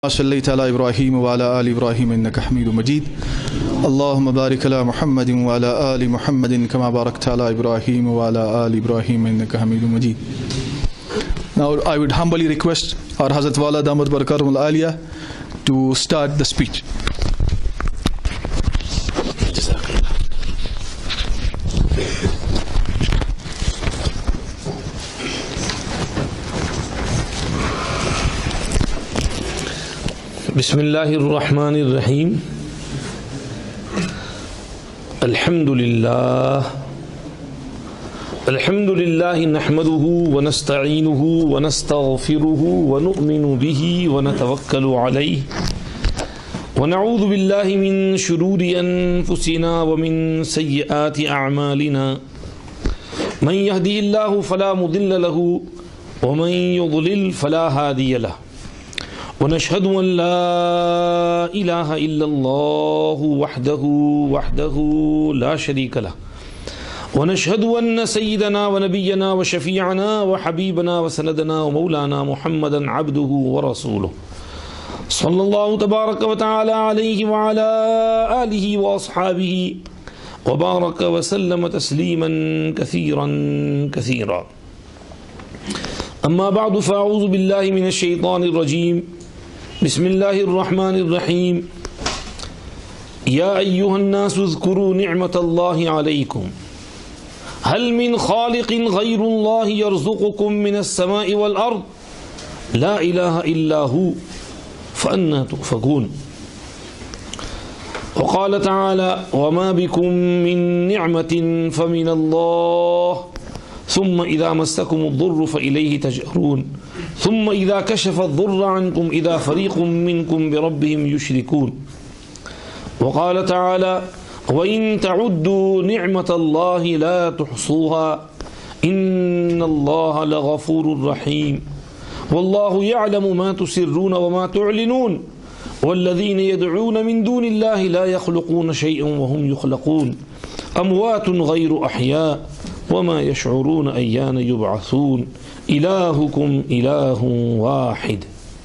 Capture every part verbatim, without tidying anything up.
सल्लैता अला इब्राहीम व अला आलि इब्राहीम इन्नका हमीदुम मजीद। अल्लाहुम्मा बारिक अला मुहम्मदिन व अला आलि मुहम्मदिन कमा बारकता अला इब्राहीम व अला आलि इब्राहीम इन्नका हमीदुम मजीद। Now I would humbly request our Hazrat Wala Damat Barakatumul Aliyah to start the speech. बिस्मिल्लाहिर्रहमानिर्रहीम। अल्हम्दुलिल्लाह अल्हम्दुलिल्लाह नहमदुहु व नस्तईनुहु व नस्तगफिरुहु व नु'मिनु बिही व नतवक्कलु अलैहि व नऊज़ु बिल्लाहि मिन शुरूरि अनफुसिना व मिन सय्यिआति अअमालिना। मन यहदिहिल्लाहु फला मुदिल्ल लहु व मन युद्लिल फला हादिय लहु। वनशहदु अन ला इलाहा इल्लल्लाहु वहदहु वहदहु ला शरीका लह। वनशहदु अन्न सय्यदना व नबियना व शफीअना व हबीबना व सनदना व मौलाना मुहम्मदन अब्दुहु व रसूलुहु सल्लल्लाहु तबारक व तआला अलैहि व अला आलिहि व अस्हाबिहि व बारक व सल्लम तस्लीमन कसीरन कसीरा। अम्मा बअदु फ़अऊज़ु बिल्लाहि मिनश शैतानिर रजीम। बिस्मिल्लाहिर्रहमानिर्रहीम। या अय्युहन्नासु उज़्कुरू निअमतल्लाहि अलैकुम हल मिन खालिकिन गैरुल्लाहि यर्ज़ुक़ुकुम मिनस समाइ वल अर्ज़ ला इलाहा इल्ला हु फ़अन्ना तुफ़कून। वक़ाल तआला वमा बिकुम मिन निअमतिन फ़मिनल्लाह सुम्मा इज़ा मस्सकुमुद्दुर्रु फ़इलैहि तजअरून सुम्मा इज़ा कशफ़द्दुर्र अन्कुम इज़ा फ़रीक़ुम मिनकुम बिरब्बिहिम युश्रिकून। वक़ाल तआला वइन तउद्दू निअमतल्लाहि ला तुहसूहा इन्नल्लाहा लग़फ़ूरुर रहीम वल्लाहु यअलमु मा तुसिर्रून व मा तुअलिनून वल्लज़ीना यदऊन मिन दूनिल्लाहि ला यख़्लुक़ून शैअन व हुम युख़्लक़ून अमवातुन गैरु अहया वमा यशऊरून अय्यान युबअसून इलाहुकुम इलाहुन वाहिद।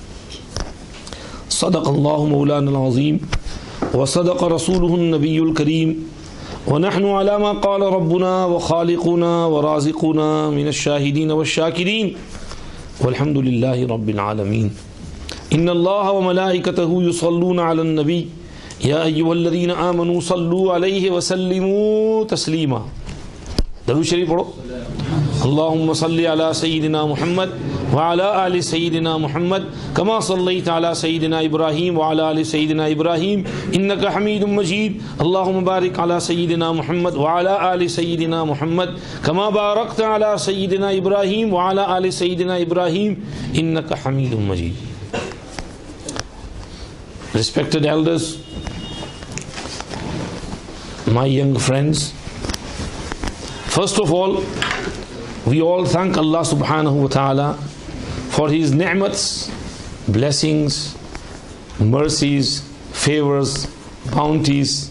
सदक़ल्लाहु मौलाना अज़ीम व सदक़ रसूलुहुन नबियुल करीम व नहनु अला मा क़ाल रब्बुना व ख़ालिक़ुना व राज़िक़ुना मिनश शाहिदीन व शाकिरीन वल्हम्दुलिल्लाहि रब्बिल आलमीन। इन्नल्लाह व मलाइकतहु युसल्लूना अलन नबी या अय्युहल्लज़ीना आमनू सल्लू अलैहि व सल्लिमू तस्लीमा। दरूद शरीफ पढ़ो। अल्लाहुम्मा सल्लि अला सय्यिदिना मुहम्मद व अला आलि सय्यिदिना मुहम्मद कमा सल्लैता अला सय्यिदिना इब्राहीम व अला आलि सय्यिदिना इब्राहीम इन्नका हमीदुम मजीद। अल्लाहुम्मा बारिक अला सय्यिदिना मुहम्मद व अला आलि सय्यिदिना मुहम्मद कमा बारकता अला सय्यिदिना इब्राहीम व अला आलि सय्यिदिना इब्राहीम इन्नका हमीदुम मजीद। Respected elders, my young friends, first of all, we all thank Allah subhanahu wa ta'ala for His ni'mats, blessings, mercies, favors, bounties.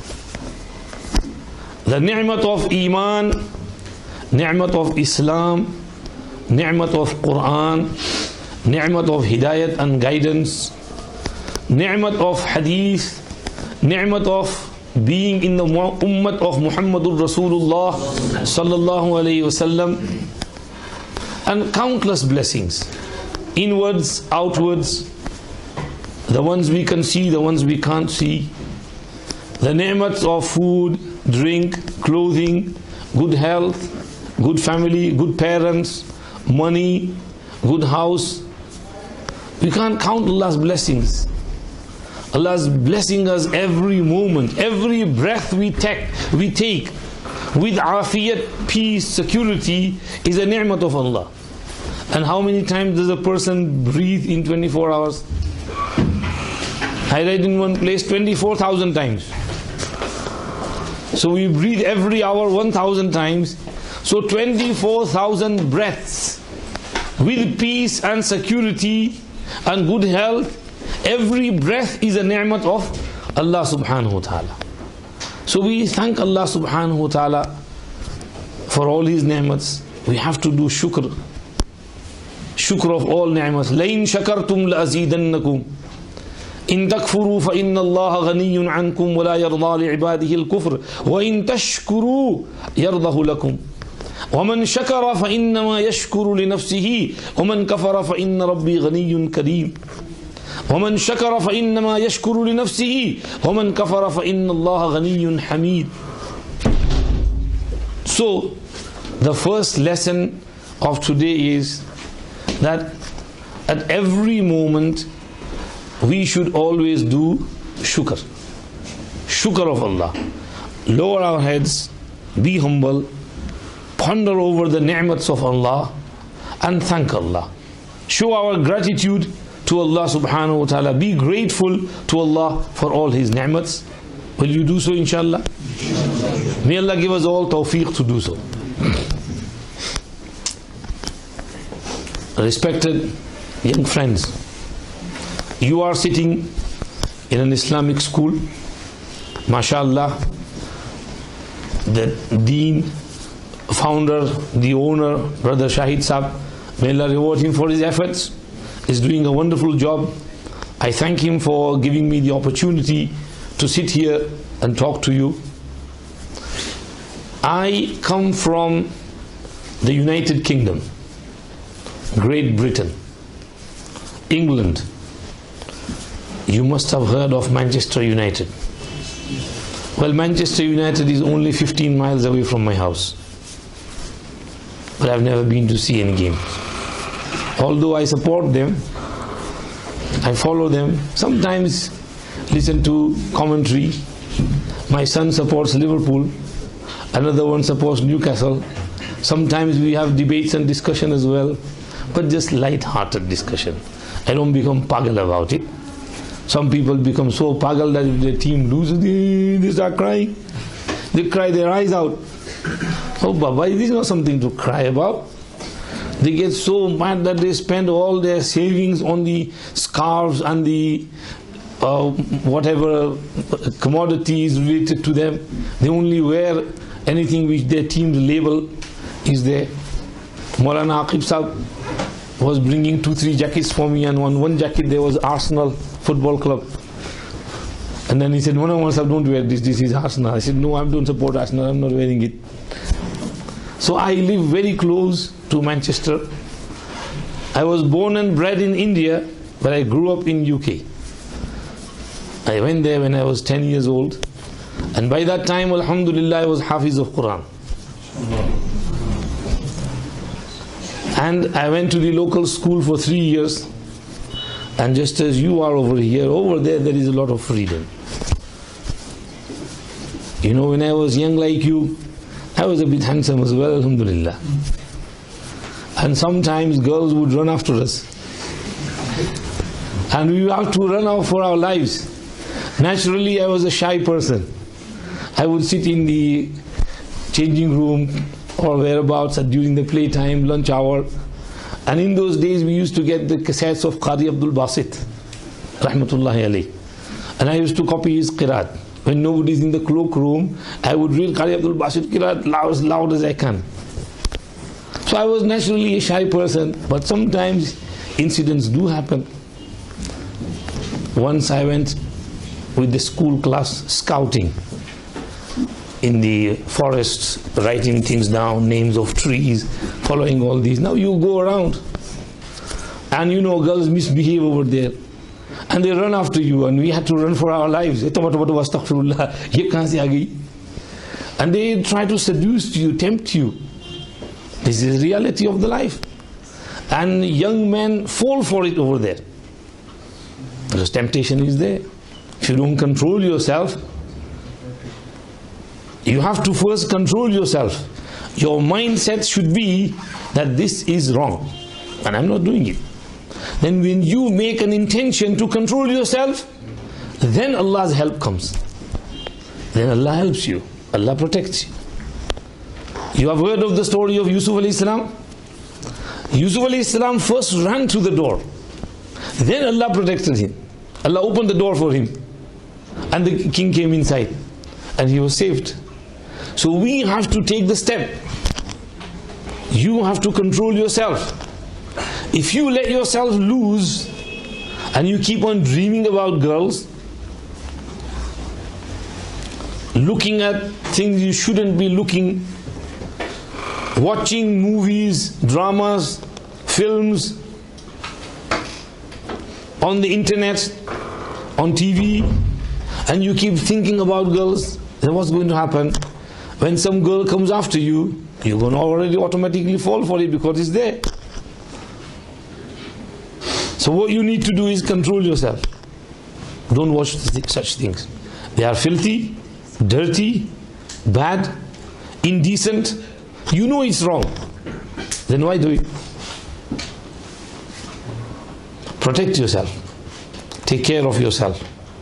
The ni'mat of Iman, ni'mat of Islam, ni'mat of Quran, ni'mat of Hidayat and guidance, ni'mat of Hadith, ni'mat of being in the ummah of Muhammadur Rasulullah sallallahu alayhi wasallam, and countless blessings, inwards, outwards, the ones we can see, the ones we can't see, the ni'mats of food, drink, clothing, good health, good family, good parents, money, good house. We can't count Allah's blessings. Allah is blessing us every moment, every breath we take, we take with afiyat, peace, security is a ni'mat of Allah. And how many times does a person breathe in twenty-four hours? I read in one place twenty-four thousand times. So we breathe every hour one thousand times. So twenty-four thousand breaths with peace and security and good health. Every breath is a ni'mat of Allah subhanahu wa ta'ala. So we thank Allah subhanahu wa ta'ala for all His ni'mats. We have to do shukr. Shukr of all ni'mats. لَإِن شَكَرْتُمْ لَأَزِيدَنَّكُمْ إن تكفروا فإن الله غني عنكم ولا يرضى لعباده الكفر وإن تشكروا يرضه لكم ومن شكر فإنما يشكر لنفسه ومن كفر فإن ربي غني كريم ومن شكر فإنما يشكر لنفسه ومن كفر فإن الله غني حميد. So the first lesson of today is that at every moment we should always do shukr. Shukr of Allah. Lower our heads, be humble, ponder over the ni'mats of Allah and thank Allah. Show our gratitude to Allah subhanahu wa ta'ala. Be grateful to Allah for all His ni'mats. Will you do so inshallah? May Allah give us all tawfiq to do so. Respected young friends, you are sitting in an Islamic school. MashaAllah, the Deen founder, the owner, Brother Shahid Saab, may Allah reward him for his efforts, is doing a wonderful job. I thank him for giving me the opportunity to sit here and talk to you. I come from the United Kingdom, Great Britain, England. You must have heard of Manchester United. Well, Manchester United is only fifteen miles away from my house, but I've never been to see any game. Although I support them, I follow them, sometimes listen to commentary. My son supports Liverpool, another one supports Newcastle. Sometimes we have debates and discussion as well, but just light-hearted discussion. I don't become pagal about it. Some people become so pagal that if their team loses, they, they start crying. They cry their eyes out. Oh Baba, this is not something to cry about. They get so mad that they spend all their savings on the scarves and the uh, whatever commodities related to them. They only wear anything which their team's label is there. Maulana Aqib Saab was bringing two, three jackets for me, and on one jacket there was Arsenal Football Club. And then he said, Maulana Saab, don't wear this, this is Arsenal. I said, no, I don't support Arsenal, I'm not wearing it. So I live very close to Manchester. I was born and bred in India, but I grew up in U K. I went there when I was ten years old, and by that time, alhamdulillah, I was Hafiz of Quran. And I went to the local school for three years, and just as you are over here, over there, there is a lot of freedom. You know, when I was young like you, I was a bit handsome as well, alhamdulillah. And sometimes girls would run after us. And we have to run out for our lives. Naturally, I was a shy person. I would sit in the changing room or whereabouts during the playtime, lunch hour. And in those days, we used to get the cassettes of Qadi Abdul Basit, rahmatullahi alayh. And I used to copy his qiraat. When nobody's in the cloakroom, I would read Qadi Abdul Basit qiraat loud, as loud as I can. So I was naturally a shy person, but sometimes incidents do happen. Once I went with the school class scouting in the forests, writing things down, names of trees, following all these. Now you go around, and you know girls misbehave over there, and they run after you, and we had to run for our lives. And they try to seduce you, tempt you. This is the reality of the life. And young men fall for it over there, because temptation is there. If you don't control yourself, you have to first control yourself. Your mindset should be that this is wrong and I'm not doing it. Then when you make an intention to control yourself, then Allah's help comes. Then Allah helps you. Allah protects you. You have heard of the story of Yusuf alayhi salam? Yusuf alayhi salam first ran to the door. Then Allah protected him. Allah opened the door for him. And the king came inside. And he was saved. So we have to take the step. You have to control yourself. If you let yourself loose and you keep on dreaming about girls, looking at things you shouldn't be looking, watching movies, dramas, films, on the internet, on T V, and you keep thinking about girls, then what's going to happen? When some girl comes after you, you're going to already automatically fall for it because it's there. So what you need to do is control yourself. Don't watch such things. They are filthy, dirty, bad, indecent. You know it's wrong. Then why do it? Protect yourself. Take care of yourself.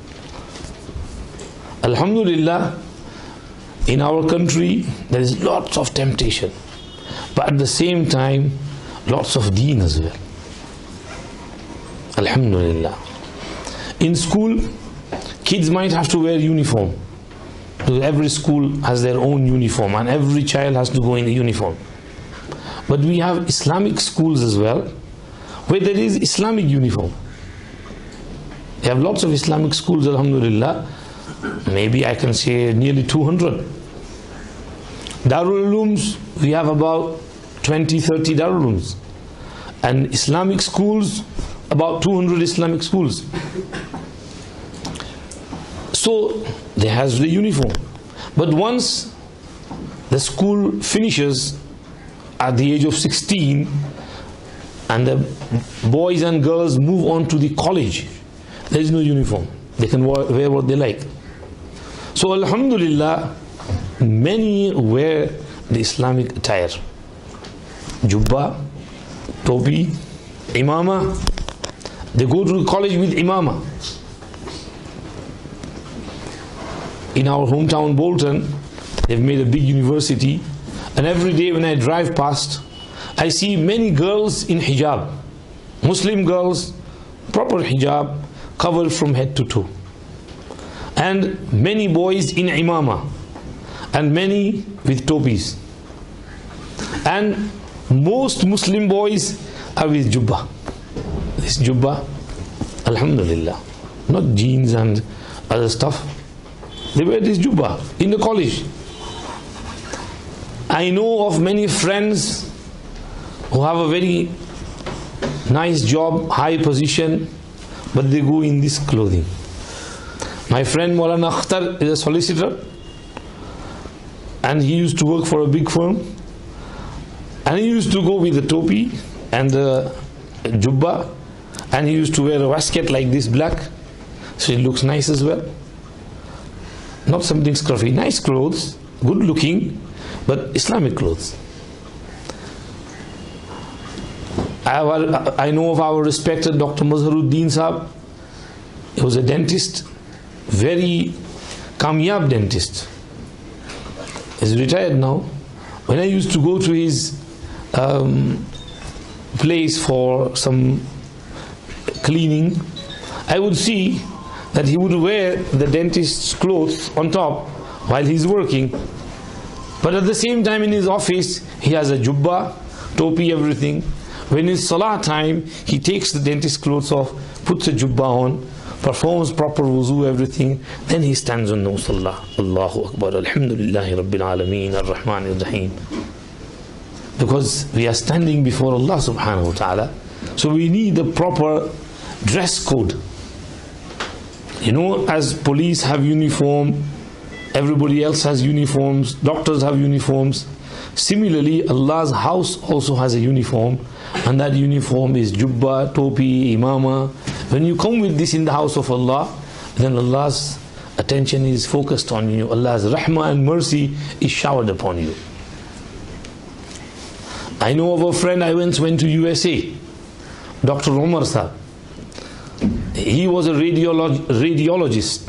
Alhamdulillah, in our country there is lots of temptation, but at the same time lots of deen as well. Alhamdulillah. In school, kids might have to wear uniform. Because every school has their own uniform and every child has to go in a uniform. But we have Islamic schools as well, where there is Islamic uniform. They have lots of Islamic schools, alhamdulillah. Maybe I can say nearly two hundred. Darul Ulooms, we have about twenty, thirty Darul Ulooms. And Islamic schools, about two hundred Islamic schools. So they have the uniform. But once the school finishes at the age of sixteen and the boys and girls move on to the college, there is no uniform. They can wear what they like. So alhamdulillah, many wear the Islamic attire. Jubba, topi, imama. They go to college with imama. In our hometown Bolton, they've made a big university, and every day when I drive past, I see many girls in hijab. Muslim girls, proper hijab, covered from head to toe. And many boys in imama, and many with topis. And most Muslim boys are with jubba. This jubba, alhamdulillah, not jeans and other stuff. They wear this jubba in the college. I know of many friends who have a very nice job, high position, but they go in this clothing. My friend Maulana Akhtar is a solicitor, and he used to work for a big firm, and he used to go with the topi and the jubba, and he used to wear a waistcoat like this, black, so it looks nice as well. Not something scruffy, nice clothes, good looking, but Islamic clothes. I, I know of our respected Doctor Mazharuddin Saab. He was a dentist, very kamyab dentist. He's retired now. When I used to go to his um, place for some cleaning, I would see that he would wear the dentist's clothes on top while he's working. But at the same time in his office, he has a jubba, topi, everything. When it's salah time, he takes the dentist's clothes off, puts a jubba on, performs proper wuzu, everything. Then he stands on the musalla. Allahu Akbar, Alhamdulillahi Rabbil Alameen, Ar-Rahman Ar-Rahim. Because we are standing before Allah subhanahu wa ta'ala. So we need a proper dress code. You know, as police have uniform, everybody else has uniforms, doctors have uniforms. Similarly, Allah's house also has a uniform, and that uniform is jubba, topi, imama. When you come with this in the house of Allah, then Allah's attention is focused on you. Allah's rahmah and mercy is showered upon you. I know of a friend, I once went to U S A, Doctor Omar Saab. He was a radiolog radiologist.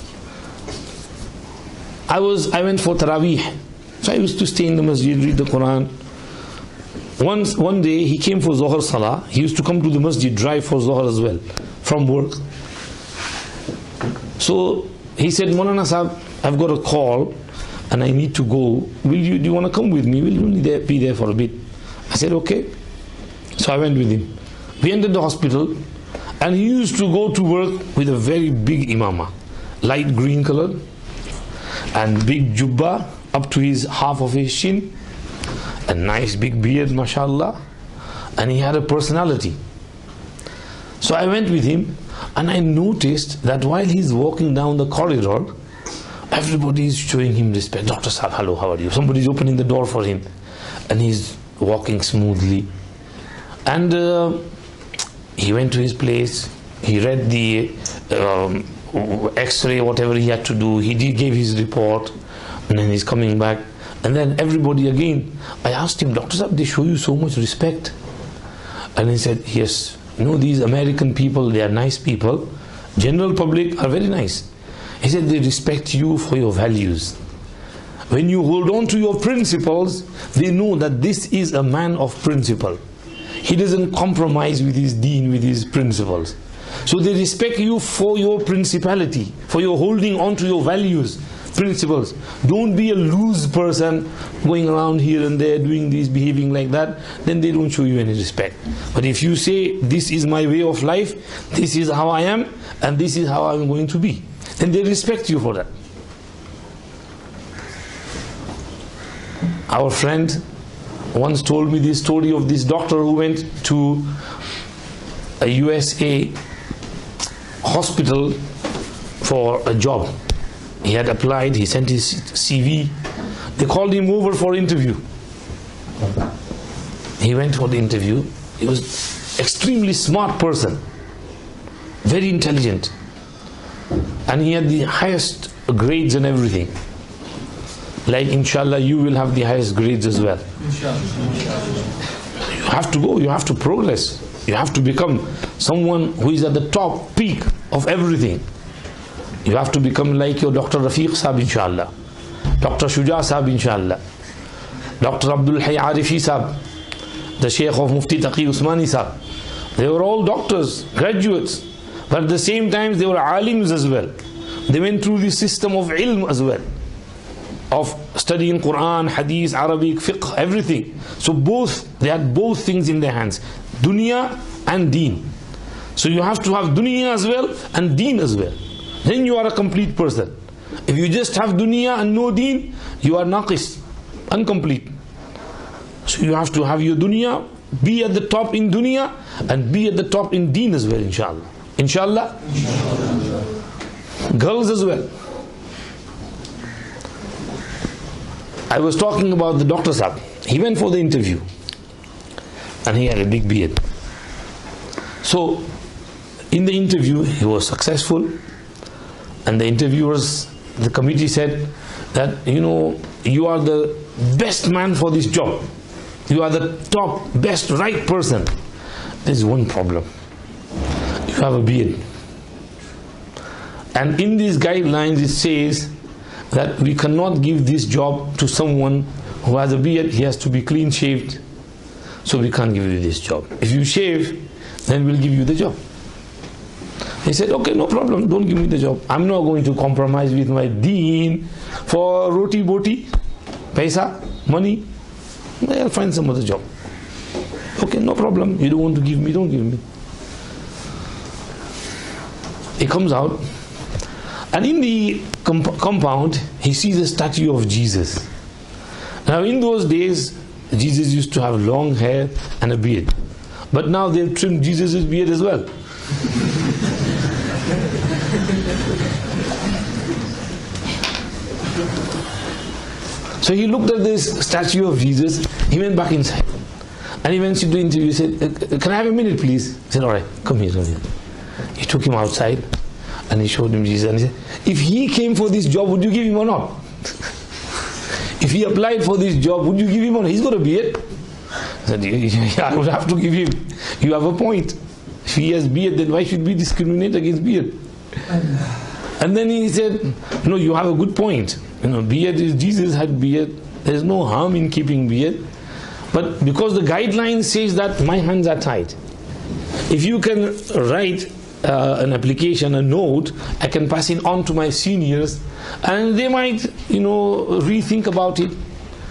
I was, I went for Taraweeh. So I used to stay in the masjid, read the Quran. Once, one day he came for Zohar Salah. He used to come to the masjid, drive for Zohar as well, from work. So he said, Maulana Sahab, I've got a call and I need to go. Will you, do you want to come with me? Will you be there for a bit? I said, okay. So I went with him. We entered the hospital, And he used to go to work with a very big imama, light green color, and big jubba up to his half of his chin, a nice big beard, mashallah, and he had a personality. So I went with him, and I noticed that while he's walking down the corridor, everybody is showing him respect. Doctor Sahab, hello, how are you? Somebody's opening the door for him, and he's walking smoothly. And uh, he went to his place, he read the um, x-ray, whatever he had to do, he did, gave his report, and then he's coming back. And then everybody again, I asked him, Doctor Sahab, they show you so much respect? And he said, yes, you know, these American people, they are nice people. General public are very nice. He said, they respect you for your values. When you hold on to your principles, they know that this is a man of principle. He doesn't compromise with his deen, with his principles. So they respect you for your principality, for your holding on to your values, principles. Don't be a loose person going around here and there doing this, behaving like that. Then they don't show you any respect. But if you say, this is my way of life, this is how I am, and this is how I'm going to be, then they respect you for that. Our friend once told me this story of this doctor who went to a U S A hospital for a job. He had applied, he sent his C V. They called him over for interview. He went for the interview. He was extremely smart person, very intelligent, and he had the highest grades and everything. Like, inshallah, you will have the highest grades as well. You have to go, you have to progress. You have to become someone who is at the top peak of everything. You have to become like your Doctor Rafiq Sahab, inshallah, Doctor Shuja Sahab, inshallah, Doctor Abdul Hayy Arifi Sahab, the Sheikh of Mufti Taqi Usmani Sahab. They were all doctors, graduates, but at the same time they were alims as well. They went through the system of ilm as well, of studying Quran, Hadith, Arabic, Fiqh, everything. So both, they had both things in their hands, dunya and deen. So you have to have dunya as well and deen as well. Then you are a complete person. If you just have dunya and no deen, you are naqis, incomplete. So you have to have your dunya, be at the top in dunya, and be at the top in deen as well, inshallah. Inshallah? Inshallah. Girls as well. I was talking about the Doctor Sahab. He went for the interview, and he had a big beard. So, in the interview, he was successful, and the interviewers, the committee said that, you know, you are the best man for this job. You are the top, best, right person. There's one problem. You have a beard. And in these guidelines, it says that we cannot give this job to someone who has a beard. He has to be clean shaved. So we can't give you this job. If you shave, then we'll give you the job. He said, okay, no problem, don't give me the job. I'm not going to compromise with my deen for roti boti, paisa, money. I'll find some other job. Okay, no problem. You don't want to give me, don't give me. He comes out, and in the comp compound, he sees a statue of Jesus. Now in those days, Jesus used to have long hair and a beard. But now they've trimmed Jesus' beard as well. So he looked at this statue of Jesus, he went back inside. And he went to the interview, he said, can I have a minute please? He said, alright, come here, come here. He took him outside and he showed him Jesus, and he said, if he came for this job, would you give him or not? If he applied for this job, would you give him or not? He's got a beard. I said, yeah, I would have to give him. You have a point. If he has beard, then why should we discriminate against beard? And then he said, no, you have a good point. You know, beard is, Jesus had beard. There's no harm in keeping beard. But because the guideline says that my hands are tied. If you can write uh, an application, a note, I can pass it on to my seniors, and they might, you know, rethink about it.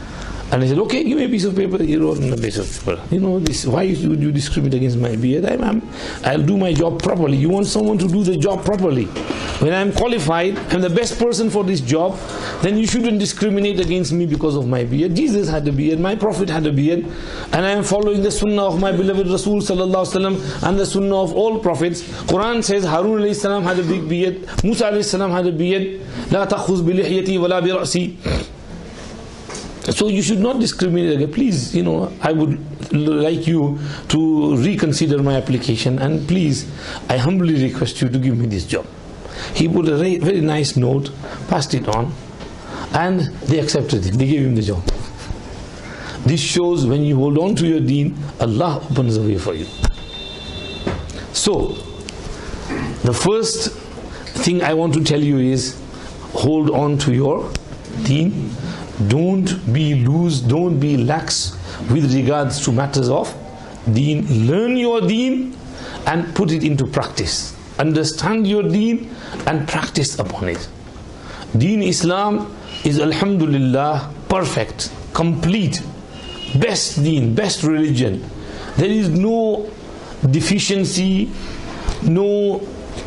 And I said, okay, give me a piece of paper. He wrote on a piece of paper. You know, this, why would you discriminate against my beard? I'm, I'm, I'll do my job properly. You want someone to do the job properly. When I'm qualified, I'm the best person for this job, then you shouldn't discriminate against me because of my beard. Jesus had a beard, my Prophet had a beard, and I am following the sunnah of my beloved Rasul sallallahu alaihi wasallam and the sunnah of all prophets. Quran says Harun alayhi salam had a big beard, Musa alayhi salam had a beard. La takhuz bi lihyati wala bi ra'si. So you should not discriminate again. Please, you know, I would like you to reconsider my application, and please, I humbly request you to give me this job. He put a very, very nice note, passed it on, and they accepted it. They gave him the job. This shows when you hold on to your deen, Allah opens a way for you. So, the first thing I want to tell you is, hold on to your deen. Don't be loose, don't be lax with regards to matters of deen. Learn your deen and put it into practice. Understand your deen and practice upon it. Deen Islam is alhamdulillah perfect, complete, best deen, best religion. There is no deficiency, no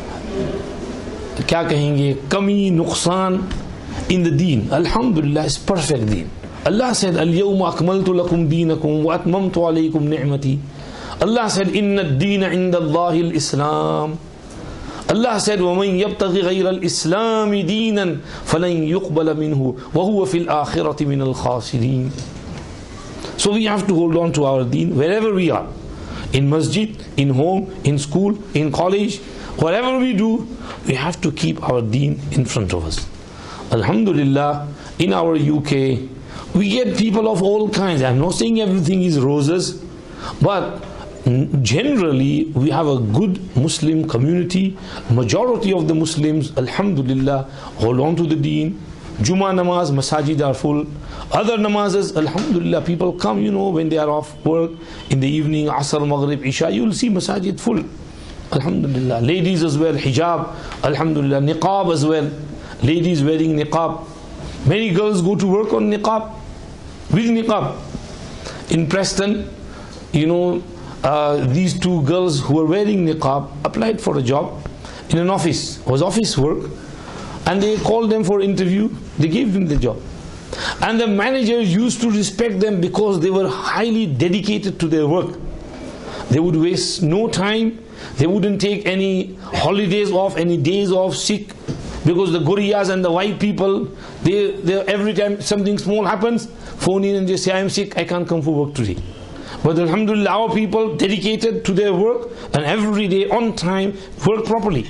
kya kahenge, kami, nuqsan in the deen. Alhamdulillah, is perfect deen. Allah said, Al-yawma akmaltu lakum deenakum wa atmamtu alaykum ni'mati. Allah said, Inna ad-deena inda Allahi al-Islam. Allah said, وَمَنْ يَبْتَغِ غَيْرَ الْإِسْلَامِ دِينًا فَلَنْ يُقْبَلَ مِنْهُ وَهُوَ فِي الْآخِرَةِ مِنَ الْخَاسِرِينَ. So we have to hold on to our deen wherever we are. In masjid, in home, in school, in college, whatever we do, we have to keep our deen in front of us. Alhamdulillah, in our U K, we get people of all kinds. I'm not saying everything is roses, but generally we have a good Muslim community. Majority of the Muslims, alhamdulillah, hold on to the deen. Jummah namaz, masajid are full. Other namazes, alhamdulillah, people come, you know, when they are off work in the evening, Asr, Maghrib, Isha, you will see masajid full. Alhamdulillah. Ladies as well, hijab, alhamdulillah, niqab as well. Ladies wearing niqab. Many girls go to work on niqab, with niqab. In Preston, you know, uh, these two girls who were wearing niqab applied for a job in an office. It was office work, and they called them for interview. They gave them the job, and the managers used to respect them because they were highly dedicated to their work. They would waste no time. They wouldn't take any holidays off, any days off, sick. Because the Guriyas and the white people, they, they every time something small happens, phone in and just say, I am sick, I can't come for work today. But alhamdulillah, our people dedicated to their work and every day on time work properly.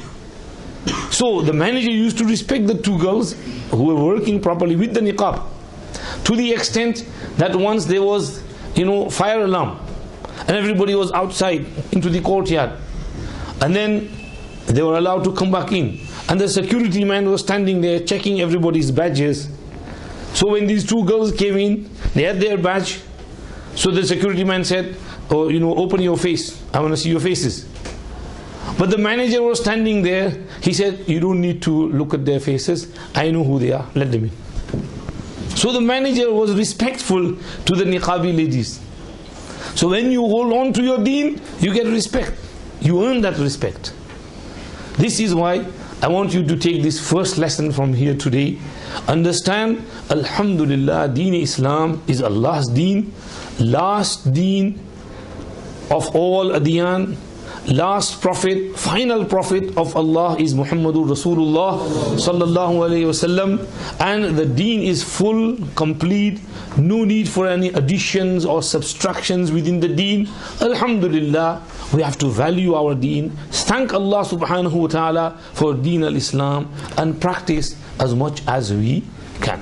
So the manager used to respect the two girls who were working properly with the niqab, to the extent that once there was, you know, fire alarm and everybody was outside into the courtyard, and then they were allowed to come back in. And the security man was standing there checking everybody's badges. So when these two girls came in, they had their badge. So the security man said, oh, you know, open your face. I want to see your faces. But the manager was standing there. He said, you don't need to look at their faces. I know who they are. Let them in. So the manager was respectful to the niqabi ladies. So when you hold on to your deen, you get respect. You earn that respect. This is why I want you to take this first lesson from here today. Understand, alhamdulillah, Deen Islam is Allah's deen, last deen of all adyan, last prophet, final prophet of Allah is Muhammadur Rasulullah sallallahu alayhi wasallam, and the deen is full, complete, no need for any additions or subtractions within the deen. Alhamdulillah, we have to value our deen, thank Allah subhanahu wa ta'ala for deen al-Islam, and practice as much as we can.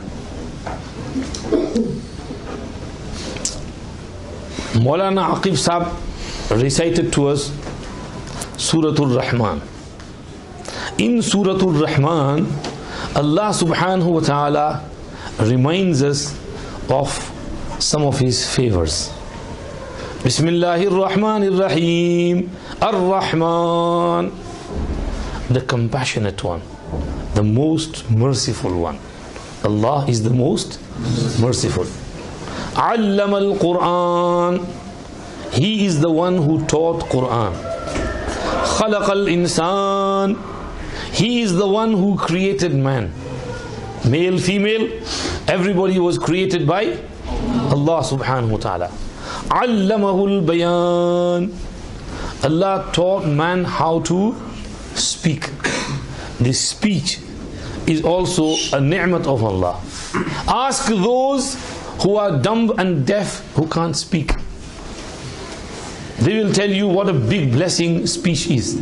Maulana Aqib Sahib recited to us Suratul Rahman. In Suratul Rahman, Allah subhanahu wa ta'ala reminds us of some of His favors. Bismillahir Rahmanir Rahim. Ar-Rahman, the compassionate one, the most merciful one. Allah is the most merciful. Allama al-Quran. He is the one who taught Quran. Khalaqa al-insan. He is the one who created man. Male, female, everybody was created by Allah subhanahu wa ta'ala. Allamahul bayan. Allah taught man how to speak. This speech is also a ni'mat of Allah. Ask those who are dumb and deaf who can't speak. They will tell you what a big blessing speech is.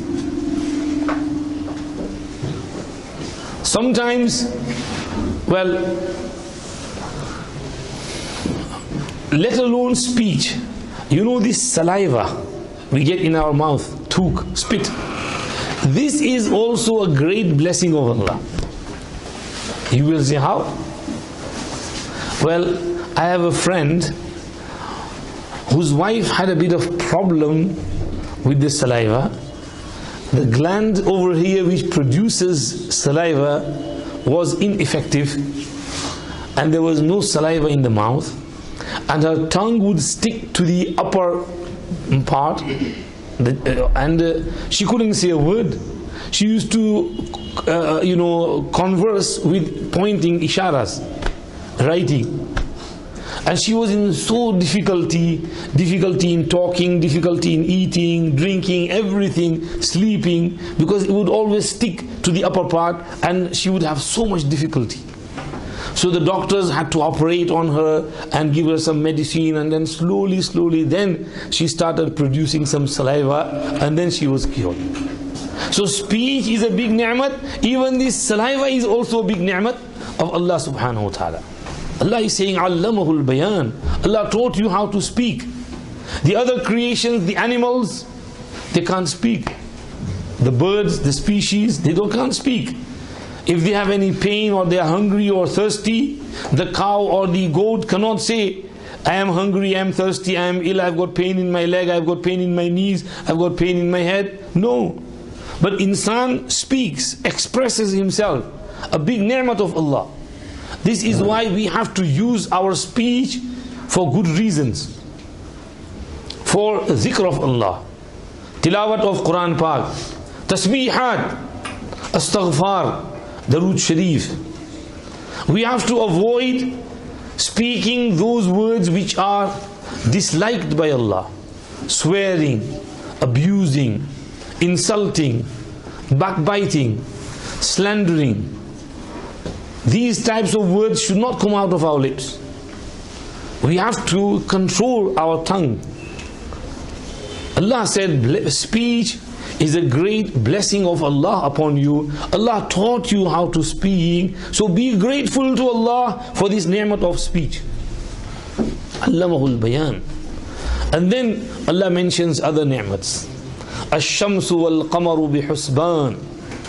Sometimes, well, let alone speech, you know this saliva we get in our mouth, thuk, spit. This is also a great blessing of Allah. You will say how? Well, I have a friend whose wife had a bit of problem with the saliva. The gland over here which produces saliva was ineffective, and there was no saliva in the mouth, and her tongue would stick to the upper part, and uh, she couldn't say a word. She used to uh, you know converse with pointing isharas, writing. And she was in so difficulty, difficulty in talking, difficulty in eating, drinking, everything, sleeping, because it would always stick to the upper part and she would have so much difficulty. So the doctors had to operate on her and give her some medicine, and then slowly, slowly, then she started producing some saliva, and then she was cured. So speech is a big ni'mat. Even this saliva is also a big ni'mat of Allah subhanahu wa ta'ala. Allah is saying, Allamahul bayan. Allah taught you how to speak. The other creations, the animals, they can't speak. The birds, the species, they don't can't speak. If they have any pain or they are hungry or thirsty, the cow or the goat cannot say, I am hungry, I am thirsty, I am ill, I've got pain in my leg, I've got pain in my knees, I've got pain in my head. No. But insan speaks, expresses himself. A big ni'mat of Allah. This is why we have to use our speech for good reasons. For zikr of Allah, tilawat of Quran Pak, tasbihat, astaghfar, Darood Sharif. We have to avoid speaking those words which are disliked by Allah. Swearing, abusing, insulting, backbiting, slandering. These types of words should not come out of our lips. We have to control our tongue. Allah said speech is a great blessing of Allah upon you. Allah taught you how to speak, so be grateful to Allah for this ni'mat of speech. Allamahul bayan. And then Allah mentions other ni'mats. Ash-shamsu wal-qamaru bihusban.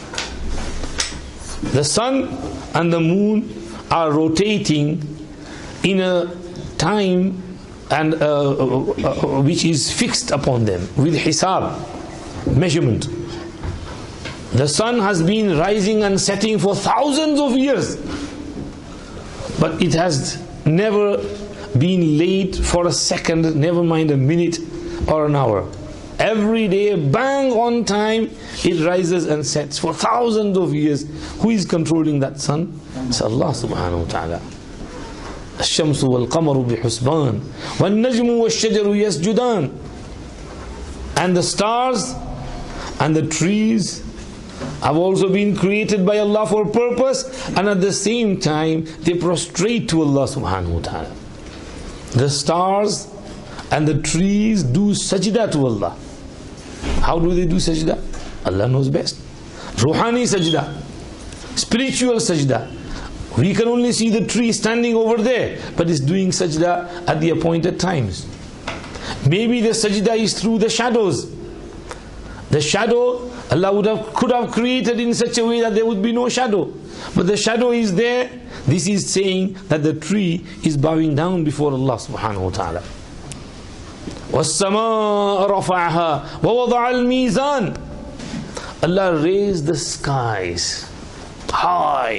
The sun and the moon are rotating in a time and uh, uh, uh, which is fixed upon them with hisab, measurement. The sun has been rising and setting for thousands of years, but it has never been late for a second, never mind a minute or an hour. Every day, bang on time, it rises and sets for thousands of years. Who is controlling that sun? It's Allah subhanahu wa ta'ala. الشمس والقمر بحسبان والنجم والشجر يسجدان. And the stars and the trees have also been created by Allah for a purpose, and at the same time they prostrate to Allah subhanahu wa ta'ala. The stars and the trees do sajda to Allah. How do they do sajda? Allah knows best. Ruhani sajda, spiritual sajda. We can only see the tree standing over there, but it's doing sajda at the appointed times. Maybe the sajda is through the shadows. The shadow, Allah would have, could have created in such a way that there would be no shadow. But the shadow is there. This is saying that the tree is bowing down before Allah subhanahu wa ta'ala. وَالسَّمَاءَ رَفَعَهَا وَوَضَعَ الْمِيزَانِ. Allah raised the skies high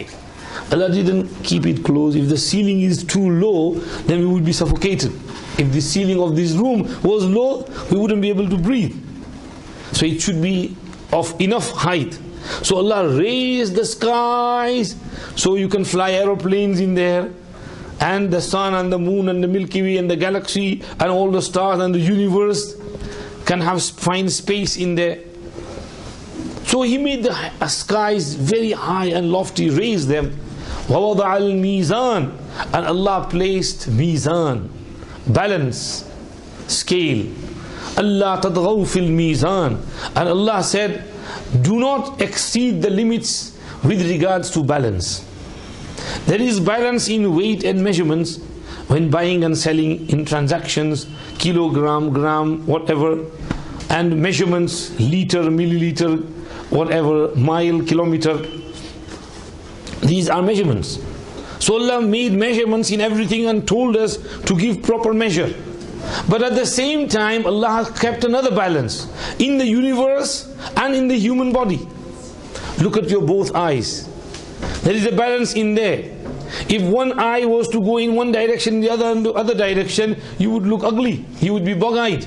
Allah didn't keep it closed. If the ceiling is too low, then we would be suffocated. If the ceiling of this room was low, we wouldn't be able to breathe. So it should be of enough height. So Allah raised the skies so you can fly aeroplanes in there, and the sun and the moon and the Milky Way and the galaxy and all the stars and the universe can have find space in there. So He made the skies very high and lofty, raised them. وَوَضَعَ الْمِيزَانِ, and Allah placed mizan, balance, scale. Allah تَطْغَوْا فِي الْمِيزَانِ, and Allah said, do not exceed the limits with regards to balance. There is balance in weight and measurements when buying and selling, in transactions, kilogram, gram, whatever, and measurements, liter, milliliter, whatever, mile, kilometer. These are measurements. So Allah made measurements in everything and told us to give proper measure. But at the same time, Allah has kept another balance in the universe and in the human body. Look at your both eyes. There is a balance in there. If one eye was to go in one direction, the other in the other direction, you would look ugly. You would be bug-eyed.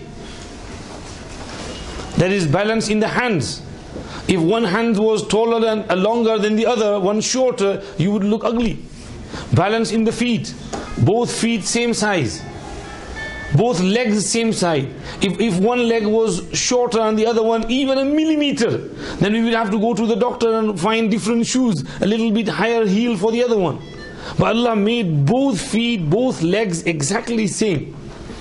There is balance in the hands. If one hand was taller and longer than the other, one shorter, you would look ugly. Balance in the feet. Both feet same size. Both legs same size. If, if one leg was shorter and the other one even a millimeter, then we would have to go to the doctor and find different shoes, a little bit higher heel for the other one. But Allah made both feet, both legs exactly same.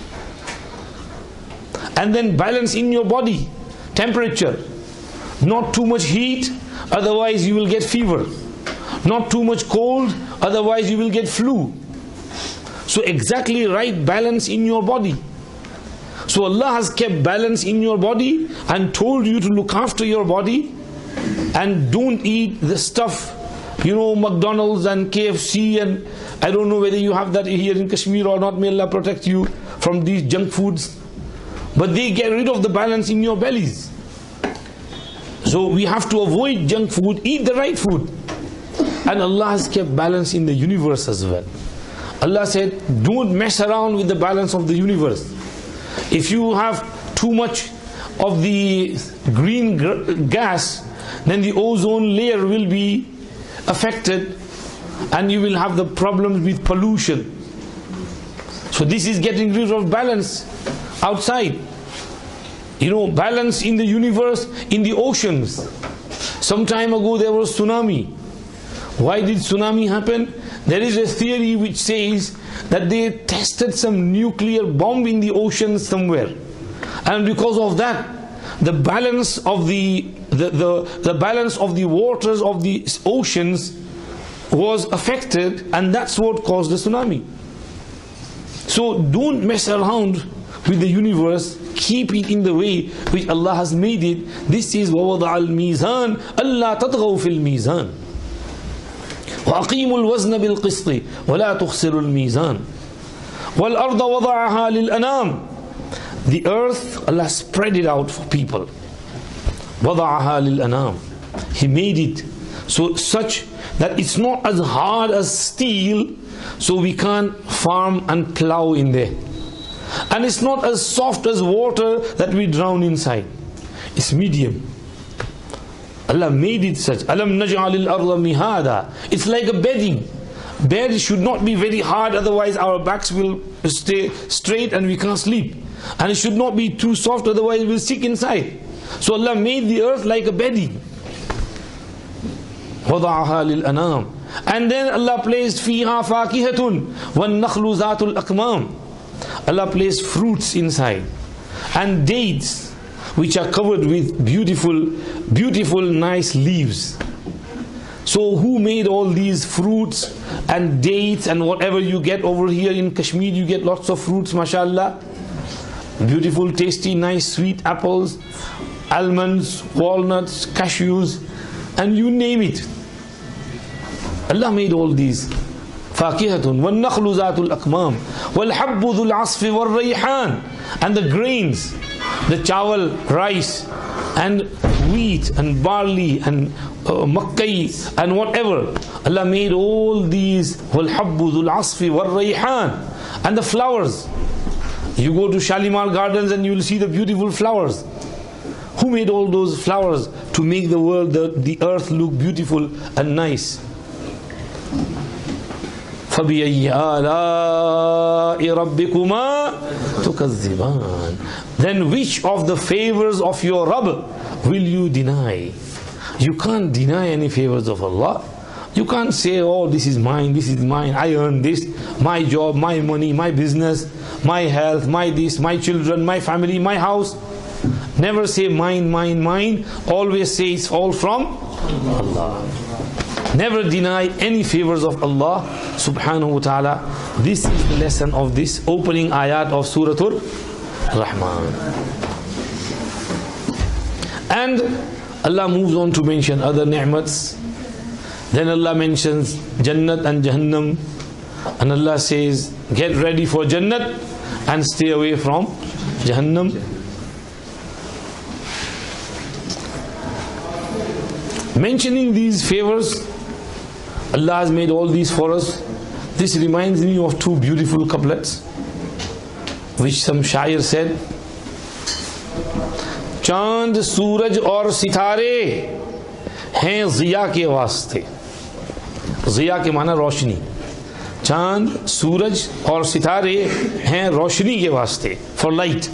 And then balance in your body. Temperature. Not too much heat, otherwise you will get fever. Not too much cold, otherwise you will get flu. So exactly right balance in your body. So Allah has kept balance in your body and told you to look after your body, and don't eat the stuff, you know, McDonald's and K F C, and I don't know whether you have that here in Kashmir or not. May Allah protect you from these junk foods. But they get rid of the balance in your bellies. So we have to avoid junk food, eat the right food. And Allah has kept balance in the universe as well. Allah said, don't mess around with the balance of the universe. If you have too much of the green gas, then the ozone layer will be affected and you will have the problems with pollution. So this is getting rid of balance outside. You know, balance in the universe, in the oceans. Some time ago there was tsunami. Why did tsunami happen? There is a theory which says that they tested some nuclear bomb in the ocean somewhere, and because of that, the balance of the the, the, the balance of the waters of the oceans was affected, and that's what caused the tsunami. So don't mess around with the universe. Keep it in the way which Allah has made it. This is وَوَضَعَ الْمِيزَانِ أَلَّا تَطْغَوْا فِي الْمِيزَانِ وَأَقِيمُوا الْوَزْنَ بِالْقِسْطِ وَلَا تُخْسِرُوا الْمِيزَانِ وَالْأَرْضَ وَضَعَهَا لِلْأَنَامِ. The earth, Allah spread it out for people. وَضَعَهَا لِلْأَنَامِ. He made it so such that it's not as hard as steel, so we can't farm and plow in there. And it's not as soft as water that we drown inside. It's medium. Allah made it such. Alam naj'alil arda mihada. It's like a bedding. Bed should not be very hard, otherwise our backs will stay straight and we can't sleep. And it should not be too soft, otherwise we'll sick inside. So Allah made the earth like a bedding. وَضَعَهَا لِلْأَنَامِ. And then Allah placed فِيهَا فَاكِهَةٌ وَالنَّخْلُ ذَاتُ الْأَكْمَامِ. Allah placed fruits inside and dates which are covered with beautiful, beautiful nice leaves. So who made all these fruits and dates and whatever you get over here in Kashmir? You get lots of fruits, mashallah. Beautiful, tasty, nice, sweet apples, almonds, walnuts, cashews, and you name it. Allah made all these. فاكهة والنخل ذات الأكمام والحب ذو العصف والريحان. And the grains, the chawal, rice, and wheat and barley and uh, makkah and whatever. Allah made all these وَالْحَبُّ ذُو الْعَصْفِ وَالرَّيْحَانِ, and the flowers. You go to Shalimar Gardens and you will see the beautiful flowers. Who made all those flowers to make the world, the, the earth look beautiful and nice? فَبِأَيِّ آلَاءِ رَبِّكُمَا تُكَذِّبَانِ. Then which of the favors of your Rabb will you deny? You can't deny any favors of Allah. You can't say, oh, this is mine, this is mine, I earned this, my job, my money, my business, my health, my this, my children, my family, my house. Never say mine, mine, mine. Always say it's all from Allah. Never deny any favors of Allah subhanahu wa ta'ala. This is the lesson of this opening ayat of Surah Ar-Rahman. And Allah moves on to mention other ni'mats. Then Allah mentions Jannat and Jahannam. And Allah says, get ready for Jannat and stay away from Jahannam. Mentioning these favors, Allah has made all these for us. This reminds me of two beautiful couplets which some shair said. Chand, Suraj aur sitare hain ziya ke vaste. Ziya ke mana roshni. Chand, Suraj aur sitare hain roshni ke vaste, for light.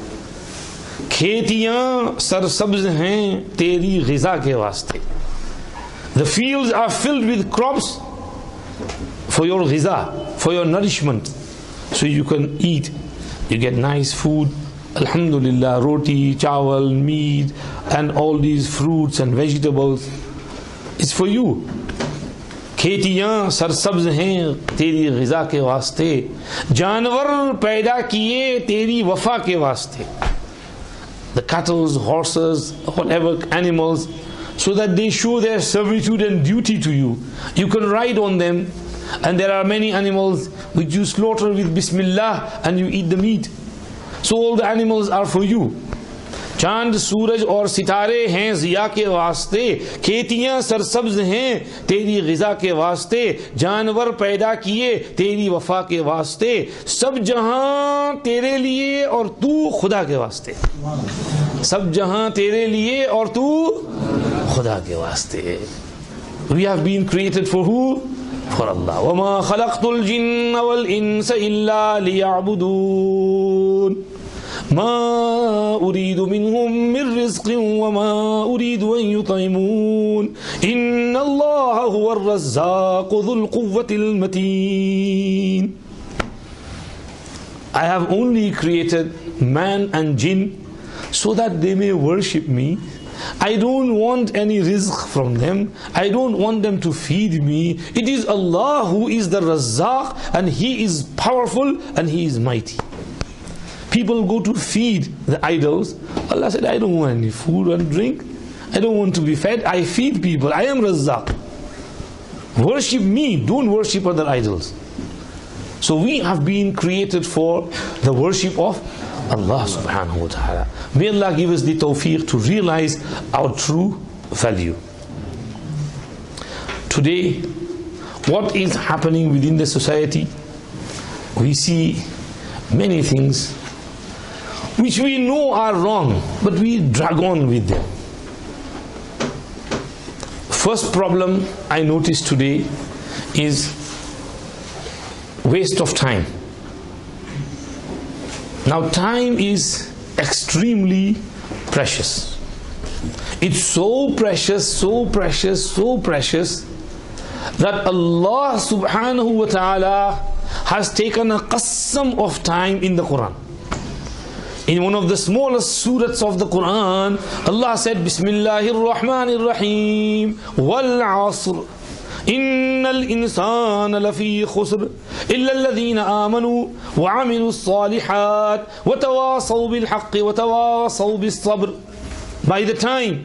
खेतियां सरसब्ज हैं तेरी ग़िज़ा के वास्ते. The fields are filled with crops for your ग़िज़ा, for your nourishment, so you can eat. You get nice food, alhamdulillah, roti, chawal, meat, and all these fruits and vegetables. It's for you. खेतियां सरसब्ज हैं तेरी ग़िज़ा के वास्ते, जानवर पैदा किए तेरी वफ़ा के वास्ते. The cattle, horses, whatever animals, so that they show their servitude and duty to you. You can ride on them, and there are many animals which you slaughter with Bismillah and you eat the meat. So all the animals are for you. चांद सूरज और सितारे हैं ज़िया के वास्ते, खेतियां सरसब्ज हैं तेरी ग़िज़ा के वास्ते, जानवर पैदा किए तेरी वफ़ा के वास्ते, सब जहां तेरे लिए और तू खुदा के वास्ते. सब जहां तेरे लिए और तू खुदा के वास्ते. We have been created for who? For Allah. وَمَا خَلَقْتُ الْجِنَّ وَالْإِنسَ إِلَّا لِيَعْبُدُونَ ما أريد منهم من رزق وما أريد أن يطعمون إن الله هو الرزاق ذو القوة المتين. I have only created man and jinn so that they may worship me. I don't want any rizq from them. I don't want them to feed me. It is Allah who is the Razzaq, and He is powerful and He is mighty. People go to feed the idols. Allah said, I don't want any food and drink. I don't want to be fed. I feed people. I am Razzaq. Worship me. Don't worship other idols. So we have been created for the worship of Allah subhanahu wa ta'ala. May Allah give us the tawfiq to realize our true value. Today, what is happening within the society? We see many things which we know are wrong, but we drag on with them. First problem I noticed today is waste of time. Now time is extremely precious. It's so precious, so precious, so precious that Allah subhanahu wa ta'ala has taken a qasam of time in the Quran. In one of the smallest surahs of the Quran, Allah said, Bismillahir Rahmanir Rahim, Wal Asr, Innal Insana Lafi Khusr, Illa Alladhina Amanu, Wa Amilu Salihat, Wa Tawasaw Bil Haqqi, Wa Tawasaw Bis Sabr. By the time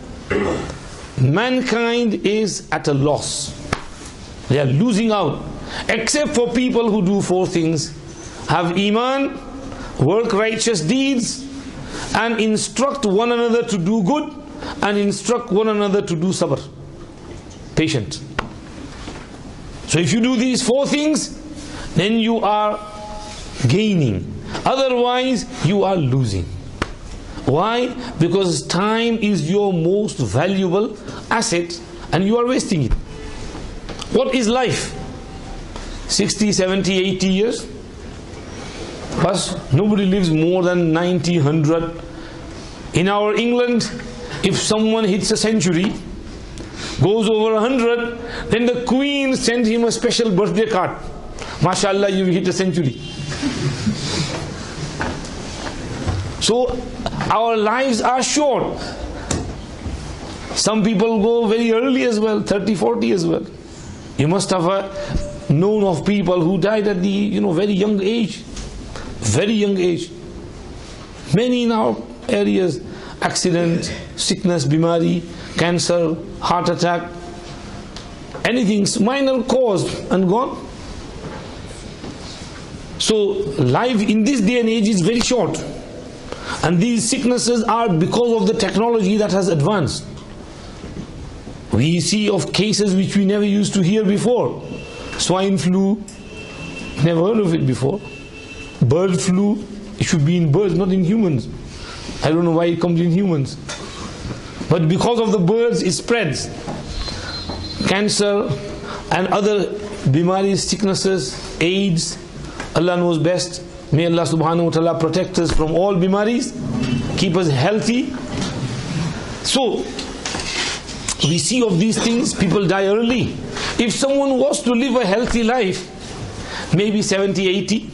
mankind is at a loss, they are losing out, except for people who do four things: have Iman, work righteous deeds, and instruct one another to do good, and instruct one another to do sabr, patient. So if you do these four things, then you are gaining. Otherwise, you are losing. Why? Because time is your most valuable asset and you are wasting it. What is life? sixty, seventy, eighty years? Plus, nobody lives more than ninety, one hundred. In our England, if someone hits a century, goes over one hundred, then the Queen sends him a special birthday card. MashaAllah, you hit a century. So, our lives are short. Some people go very early as well, thirty, forty as well. You must have uh, known of people who died at the you know very young age. Very young age. Many in our areas, accident, sickness, bimari, cancer, heart attack, anything minor caused and gone. So life in this day and age is very short. And these sicknesses are because of the technology that has advanced. We see of cases which we never used to hear before. Swine flu, never heard of it before. Bird flu, it should be in birds, not in humans. I don't know why it comes in humans. But because of the birds, it spreads. Cancer and other bimaris, sicknesses, AIDS, Allah knows best. May Allah subhanahu wa ta'ala protect us from all bimaris, keep us healthy. So, we see of these things, people die early. If someone was to live a healthy life, maybe seventy, eighty,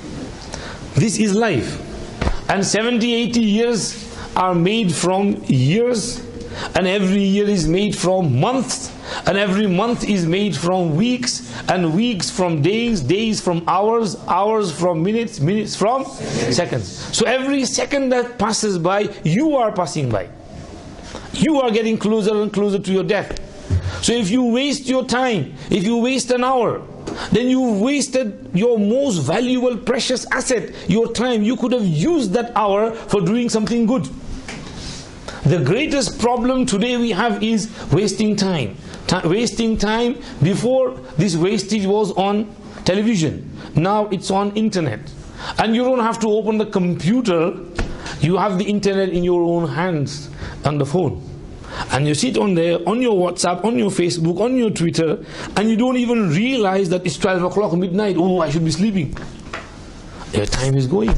this is life. And seventy, eighty years are made from years, and every year is made from months, and every month is made from weeks, and weeks from days, days from hours, hours from minutes, minutes from seconds. So every second that passes by, you are passing by. You are getting closer and closer to your death. So if you waste your time, if you waste an hour, then you wasted your most valuable, precious asset, your time. You could have used that hour for doing something good. The greatest problem today we have is wasting time. Ta- wasting time. Before, this wastage was on television. Now it's on internet. And you don't have to open the computer. You have the internet in your own hands on the phone. And you sit on there, on your WhatsApp, on your Facebook, on your Twitter, and you don't even realize that it's twelve o'clock midnight. Oh, I should be sleeping. Your time is going.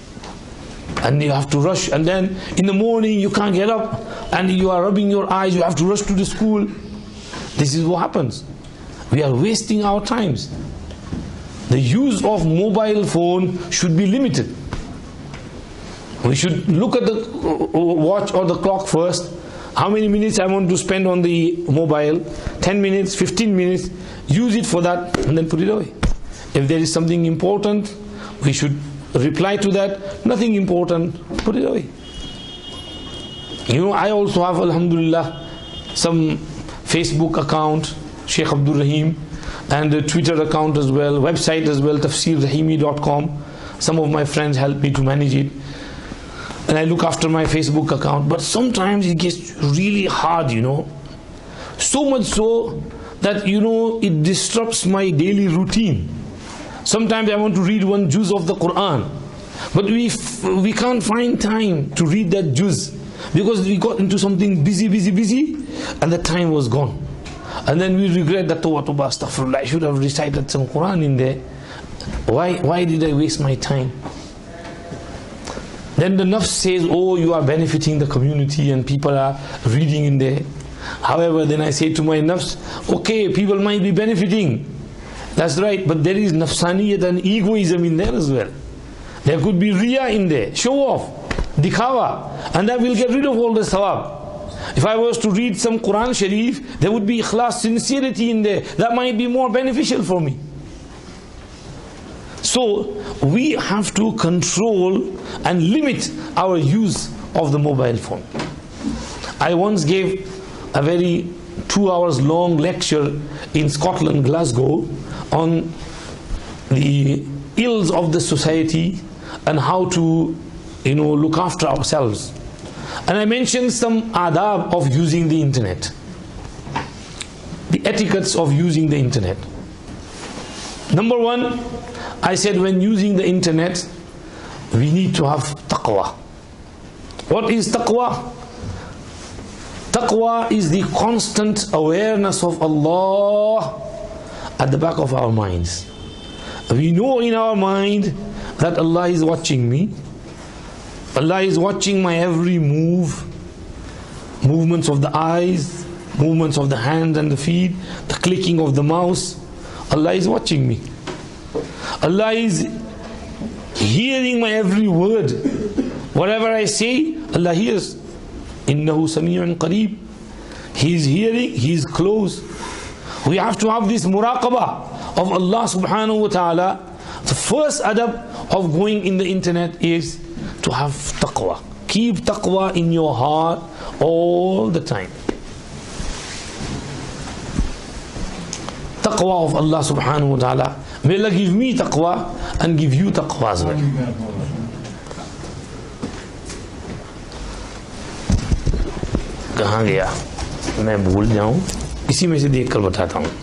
And you have to rush. And then in the morning you can't get up. And you are rubbing your eyes. You have to rush to the school. This is what happens. We are wasting our times. The use of mobile phone should be limited. We should look at the watch or the clock first. How many minutes I want to spend on the mobile? ten minutes, fifteen minutes. Use it for that and then put it away. If there is something important, we should reply to that. Nothing important, put it away. You know, I also have, alhamdulillah, some Facebook account, Sheikh Abdul Rahim, and a Twitter account as well, website as well, tafsir rahimi dot com. Some of my friends help me to manage it. And I look after my Facebook account. But sometimes it gets really hard, you know. So much so that, you know, it disrupts my daily routine. Sometimes I want to read one juz of the Quran. But we f- we can't find time to read that juz. Because we got into something busy, busy, busy. And the time was gone. And then we regret that, oh, astaghfirullah, I should have recited some Quran in there. Why, why did I waste my time? Then the nafs says, oh, you are benefiting the community and people are reading in there. However, then I say to my nafs, okay, people might be benefiting. That's right, but there is nafsaniyat and egoism in there as well. There could be riya in there, show off, dikhawa, and that will get rid of all the sawab. If I was to read some Quran Sharif, there would be ikhlas, sincerity in there. That might be more beneficial for me. So we have to control and limit our use of the mobile phone. I once gave a very two hours long lecture in Scotland, Glasgow, on the ills of the society and how to, you know, look after ourselves. And I mentioned some adab of using the internet, the etiquettes of using the internet. Number one, I said when using the internet, we need to have taqwa. What is taqwa? Taqwa is the constant awareness of Allah at the back of our minds. We know in our mind that Allah is watching me. Allah is watching my every move, movements of the eyes, movements of the hands and the feet, the clicking of the mouse. Allah is watching me. Allah is hearing my every word. Whatever I say, Allah hears. Innahu Sami'un Qareeb. He is hearing, He is close. We have to have this muraqabah of Allah subhanahu wa ta'ala. The first adab of going in the internet is to have taqwa. Keep taqwa in your heart all the time. Taqwa of Allah subhanahu wa ta'ala. May Allah give me taqwa and give you taqwa as well. कहाँ गया मैं भूल जाऊं, इसी में से देखकर बताता हूं।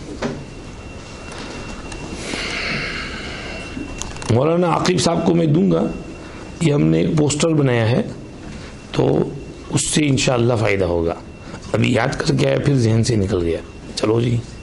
मौलाना आकिब साहब को मैं दूंगा, ये हमने पोस्टर बनाया है तो उससे इंशाअल्लाह फ़ायदा होगा। अभी याद करके आया फिर जहन से निकल गया। चलो जी।